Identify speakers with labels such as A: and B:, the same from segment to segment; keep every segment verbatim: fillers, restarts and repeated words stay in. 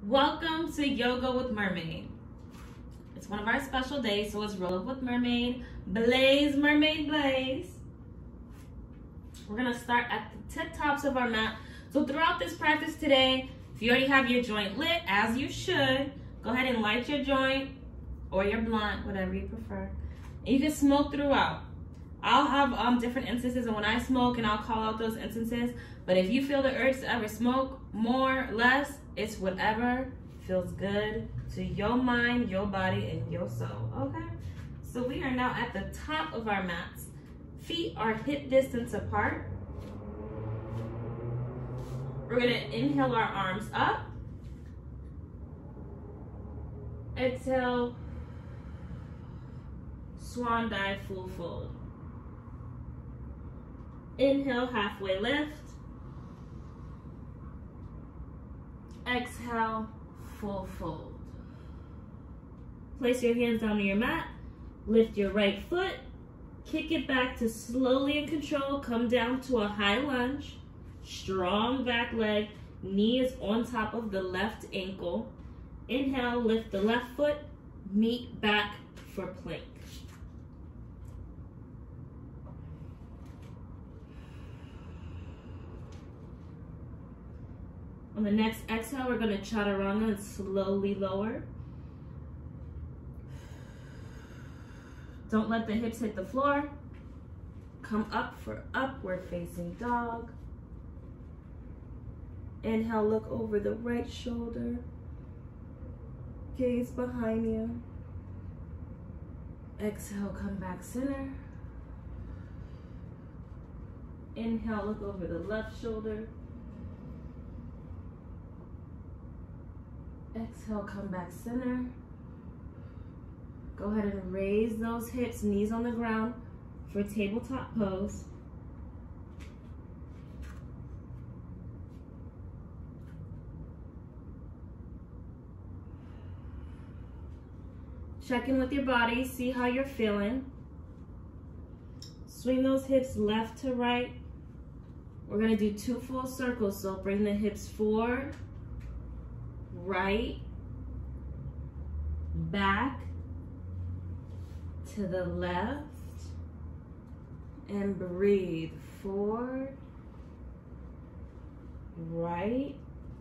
A: Welcome to Yoga with Mermaid. It's one of our special days, so it's Roll Up with Mermaid. Blaze, Mermaid, blaze. We're gonna start at the tip tops of our mat. So throughout this practice today, if you already have your joint lit, as you should, go ahead and light your joint or your blunt, whatever you prefer. And you can smoke throughout. I'll have um, different instances, and when I smoke, and I'll call out those instances. But if you feel the urge to ever smoke, more, less, it's whatever feels good to your mind, your body, and your soul, okay? So we are now at the top of our mats. Feet are hip distance apart. We're gonna inhale our arms up. Exhale, swan dive, full fold. Inhale, halfway lift. Exhale, full fold. Place your hands down on your mat. Lift your right foot. Kick it back to slowly and control. Come down to a high lunge. Strong back leg. Knee is on top of the left ankle. Inhale, lift the left foot. Meet back for plank. On the next exhale, we're going to chaturanga and slowly lower. Don't let the hips hit the floor. Come up for upward facing dog. Inhale, look over the right shoulder. Gaze behind you. Exhale, come back center. Inhale, look over the left shoulder. Exhale, come back center. Go ahead and raise those hips, knees on the ground for tabletop pose. Check in with your body, see how you're feeling. Swing those hips left to right. We're gonna do two full circles, so bring the hips forward, right, back, to the left, and breathe. Forward, right,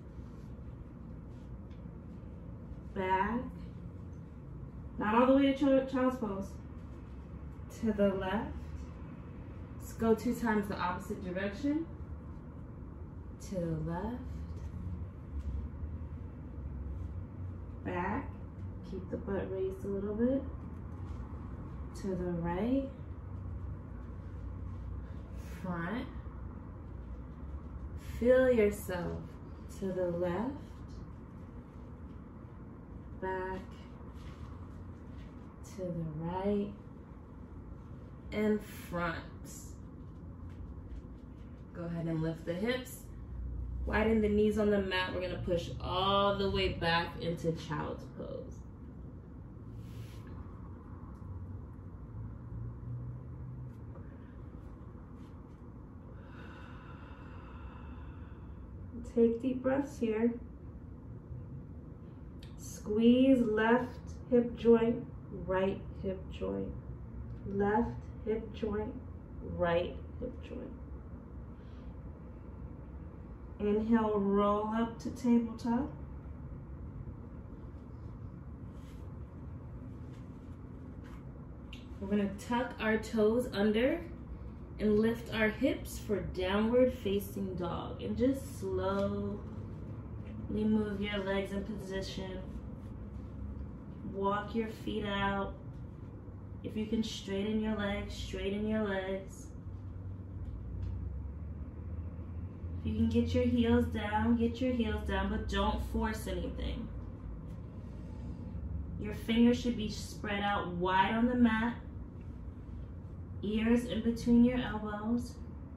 A: back, not all the way to child's pose, to the left. Let's go two times the opposite direction, to the left, back, keep the butt raised a little bit, to the right, front, feel yourself, to the left, back, to the right, and front. Go ahead and lift the hips. Widen the knees on the mat. We're gonna push all the way back into child's pose. Take deep breaths here. Squeeze left hip joint, right hip joint. Left hip joint, right hip joint. Inhale, roll up to tabletop. We're gonna tuck our toes under and lift our hips for downward facing dog. And just slowly move your legs in position. Walk your feet out. If you can straighten your legs, straighten your legs. You can get your heels down, get your heels down, but don't force anything. Your fingers should be spread out wide on the mat, ears in between your elbows.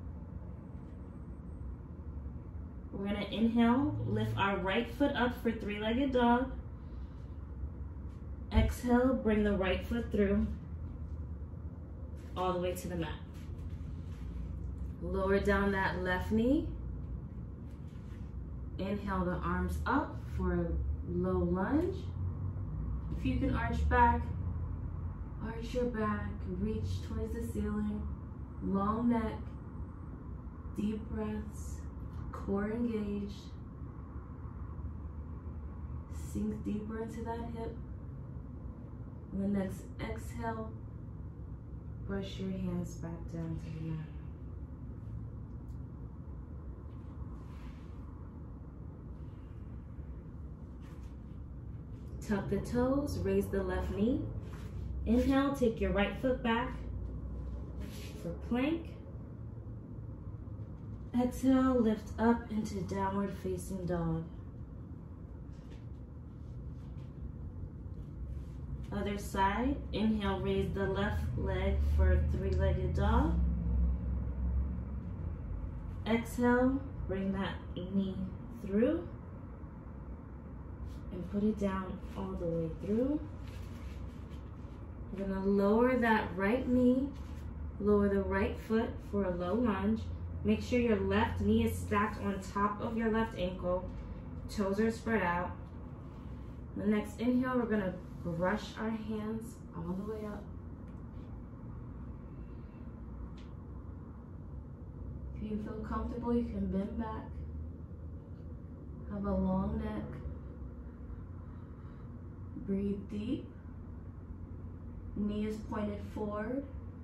A: We're gonna inhale, lift our right foot up for three-legged dog. Exhale, bring the right foot through, all the way to the mat. Lower down that left knee. Inhale the arms up for a low lunge. If you can arch back, arch your back, reach towards the ceiling, long neck, deep breaths, core engaged. Sink deeper into that hip. On the next exhale, brush your hands back down to the mat. Tuck the toes, raise the left knee. Inhale, take your right foot back for plank. Exhale, lift up into downward facing dog. Other side, inhale, raise the left leg for a three-legged dog. Exhale, bring that knee through and put it down all the way through. We're gonna lower that right knee, lower the right foot for a low lunge. Make sure your left knee is stacked on top of your left ankle. Toes are spread out. The next inhale, we're gonna brush our hands all the way up. If you feel comfortable, you can bend back. Have a long neck. Breathe deep. Knee is pointed forward.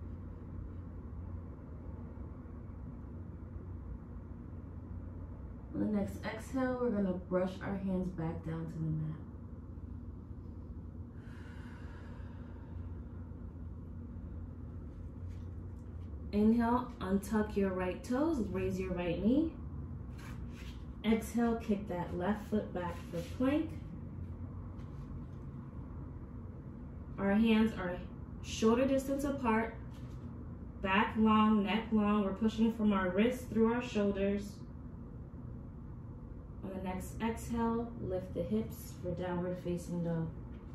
A: On the next exhale, we're going to brush our hands back down to the mat. Inhale, untuck your right toes, raise your right knee. Exhale, kick that left foot back for plank. Our hands are shoulder distance apart, back long, neck long. We're pushing from our wrists through our shoulders. On the next exhale, lift the hips for downward facing dog.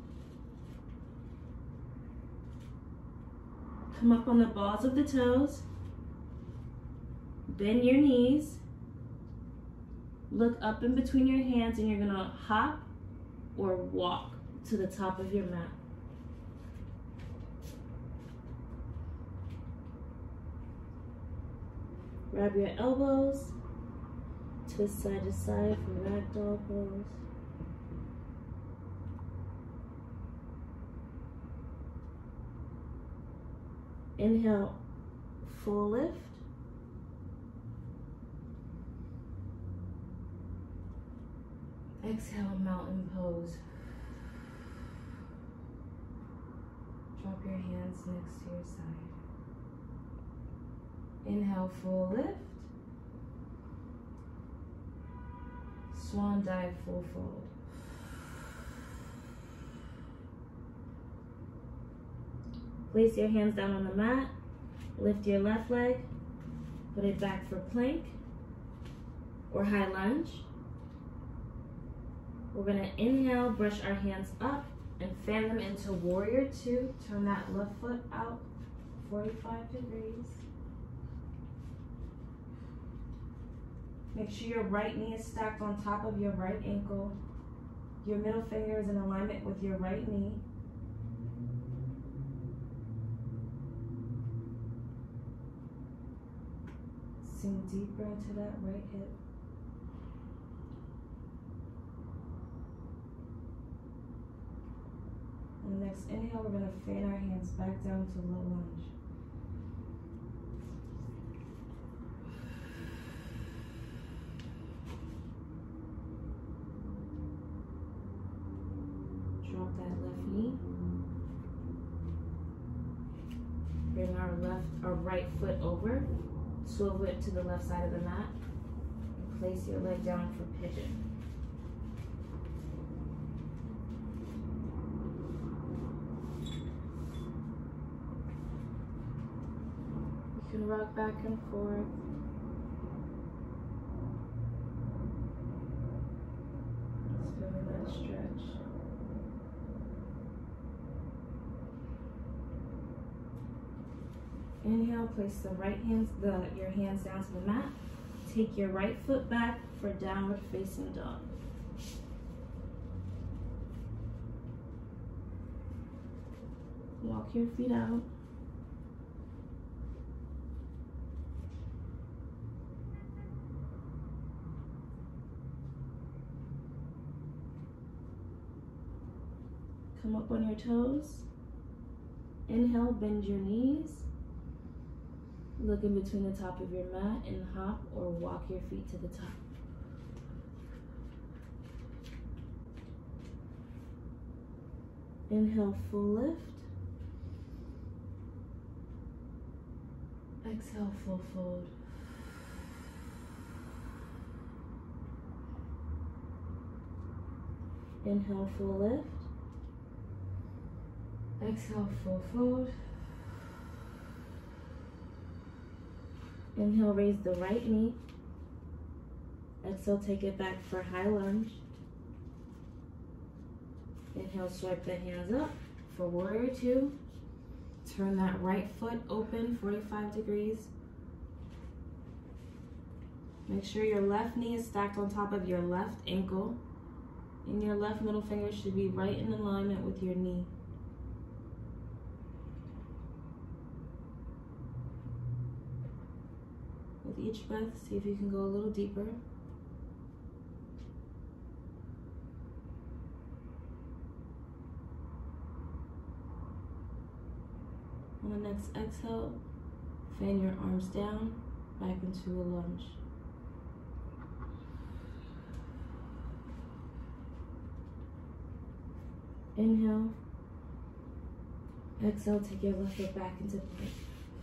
A: Come up on the balls of the toes. Bend your knees. Look up in between your hands and you're gonna hop or walk to the top of your mat. Grab your elbows, twist side to side for ragdoll pose. Inhale, full lift. Exhale, mountain pose. Drop your hands next to your side. Inhale, full lift. Swan dive, full fold. Place your hands down on the mat. Lift your left leg. Put it back for plank or high lunge. We're gonna inhale, brush our hands up and fan them into warrior two. Turn that left foot out forty-five degrees. Make sure your right knee is stacked on top of your right ankle. Your middle finger is in alignment with your right knee. Sink deeper into that right hip. On the next inhale, we're going to fan our hands back down to low lunge. Drop that left knee. Bring our left, our right foot over. Swivel it to the left side of the mat. And place your leg down for pigeon. You can rock back and forth. Just feeling that stretch. Inhale, place the right hands, the your hands down to the mat. Take your right foot back for downward facing dog. Walk your feet out. Come up on your toes. Inhale, bend your knees. Look in between the top of your mat and hop or walk your feet to the top. Inhale, full lift. Exhale, full fold. Inhale, full lift. Exhale, full fold. Inhale, raise the right knee. Exhale, take it back for high lunge. Inhale, swipe the hands up for warrior two. Turn that right foot open forty-five degrees. Make sure your left knee is stacked on top of your left ankle. And your left middle finger should be right in alignment with your knee. With each breath, see if you can go a little deeper. On the next exhale, fan your arms down, back into a lunge. Inhale. Exhale, take your left foot back into plank.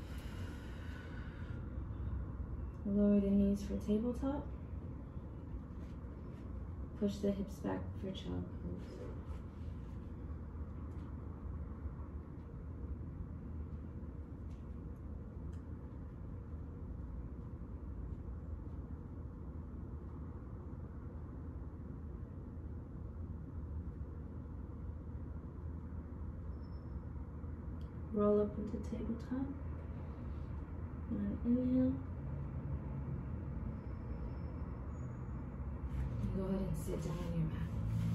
A: Lower the knees for tabletop. Push the hips back for child pose. Roll up into tabletop. And inhale. And go ahead and sit down on your mat.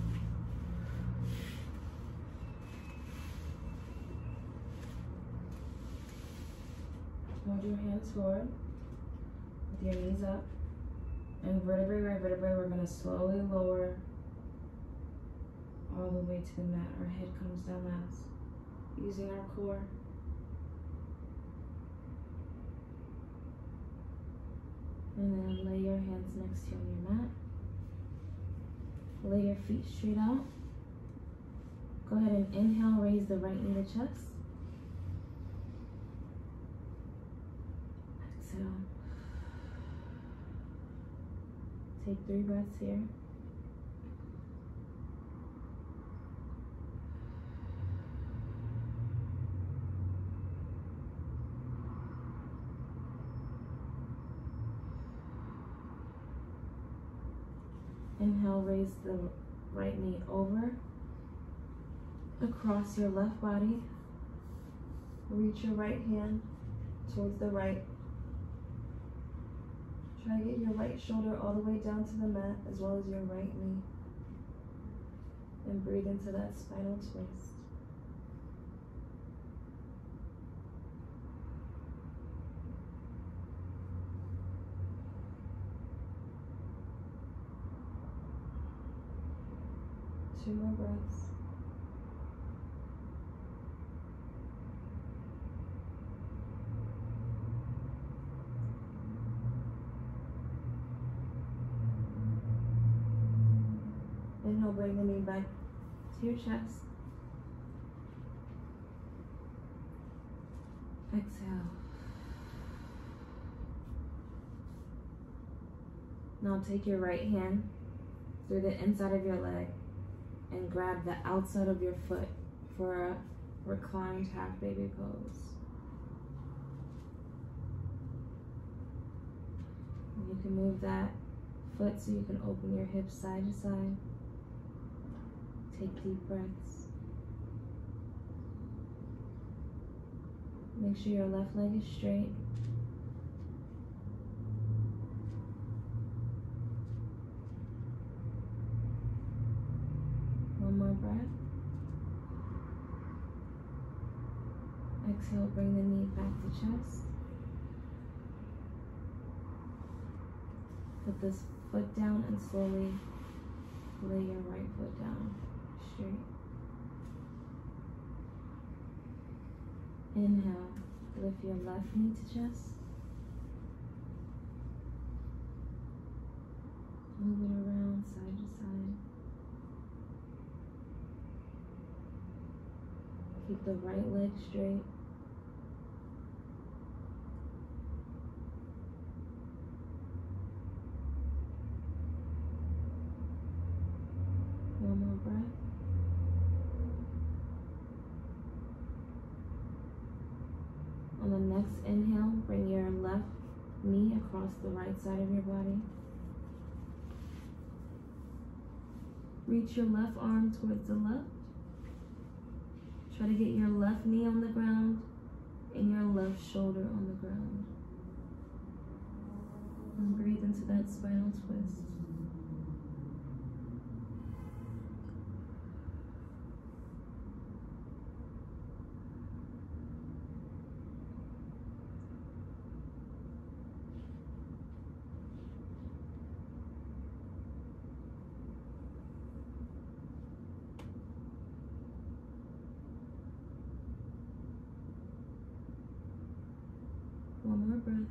A: Hold your hands forward with your knees up. And vertebrae by vertebrae, we're going to slowly lower all the way to the mat. Our head comes down last. Using our core. And then lay your hands next to you on your mat. Lay your feet straight out. Go ahead and inhale, raise the right knee to chest. Exhale. Take three breaths here. Inhale, raise the right knee over, across your left body. Reach your right hand towards the right. Try to get your right shoulder all the way down to the mat, as well as your right knee. And breathe into that spinal twist. Two more breaths. Inhale, bring the knee back to your chest. Exhale. Now take your right hand through the inside of your leg and grab the outside of your foot for a reclined half baby pose. And you can move that foot so you can open your hips side to side. Take deep breaths. Make sure your left leg is straight. One more breath. Exhale, bring the knee back to chest. Put this foot down and slowly lay your right foot down straight. Inhale, lift your left knee to chest. Move it around side to side. Keep the right leg straight. One more breath. On the next inhale, bring your left knee across the right side of your body. Reach your left arm towards the left. Try to get your left knee on the ground and your left shoulder on the ground. And breathe into that spinal twist. One more breath.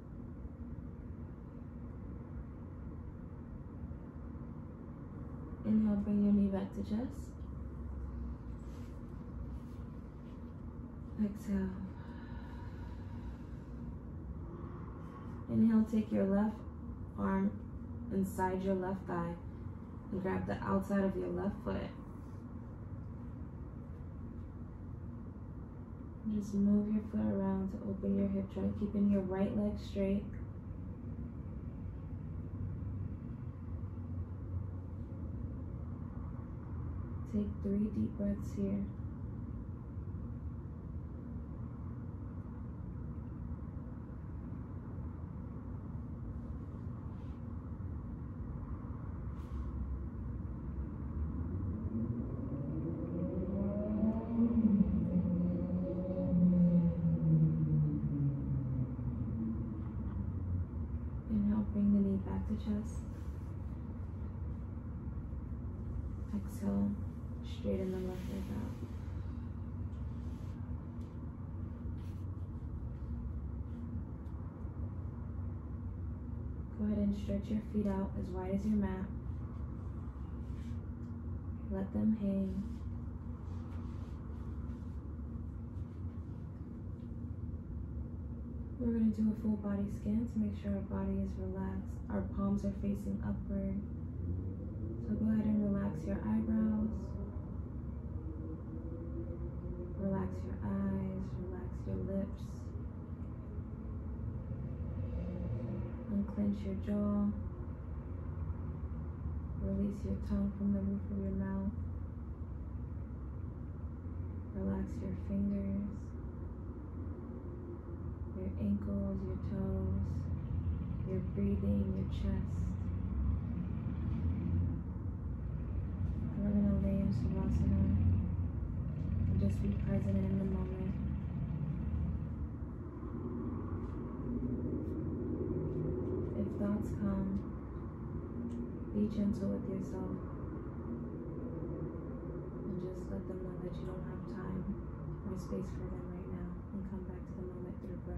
A: Inhale, bring your knee back to chest. Exhale. Inhale, take your left arm inside your left thigh and grab the outside of your left foot. Just move your foot around to open your hip joint, keeping your right leg straight. Take three deep breaths here. Bring the knee back to chest. Exhale, straighten the left leg out. Go ahead and stretch your feet out as wide as your mat. Let them hang. We're going to do a full body scan to make sure our body is relaxed. Our palms are facing upward. So go ahead and relax your eyebrows. Relax your eyes. Relax your lips. Unclench your jaw. Release your tongue from the roof of your mouth. Relax your fingers. Your ankles, your toes, your breathing, your chest. We're going to lay in Savasana and just be present in the moment. If thoughts come, be gentle with yourself and just let them know that you don't have time or space for them right now, and come back to the moment through breath.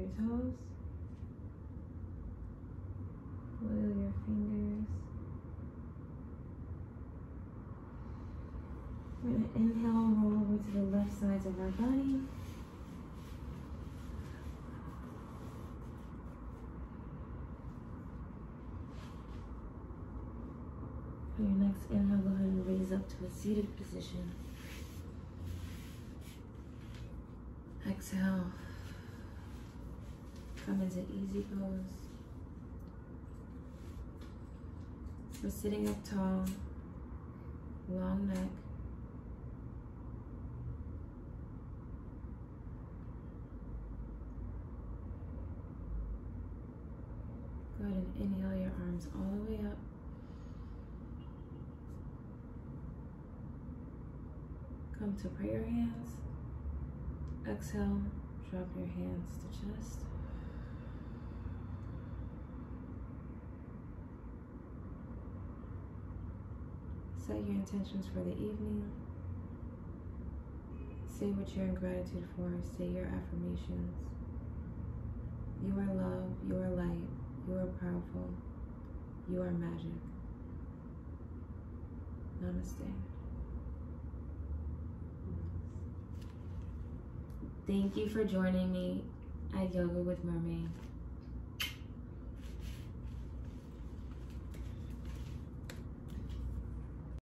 A: toes. Wiggle your fingers. We're going to inhale, roll over to the left sides of our body. For your next inhale, go ahead and raise up to a seated position. Exhale. Come into easy pose. We're sitting up tall, long neck. Go ahead and inhale your arms all the way up. Come to prayer hands. Exhale, drop your hands to chest. Set your intentions for the evening. Say what you're in gratitude for. Say your affirmations. You are love, you are light, you are powerful, you are magic. Namaste. Thank you for joining me at Yoga with Mermaid.